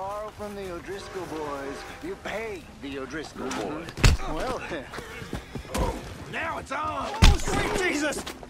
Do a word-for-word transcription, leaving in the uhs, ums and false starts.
borrow from the O'Driscoll boys. You pay the O'Driscoll boys. Well then. Now it's on! Oh, sweet Jesus!